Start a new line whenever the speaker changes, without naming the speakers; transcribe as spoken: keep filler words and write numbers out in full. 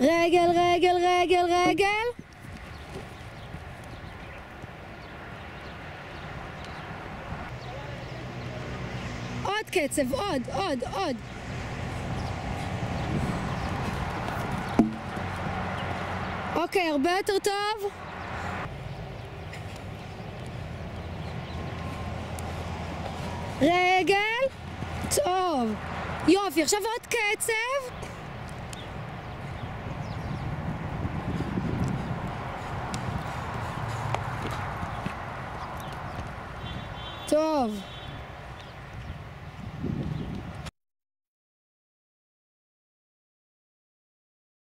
רגל, רגל, רגל, רגל. עוד קצב, עוד, עוד, עוד. אוקיי, הרבה יותר טוב. רגל. טוב. יופי, עכשיו עוד קצב. טוב.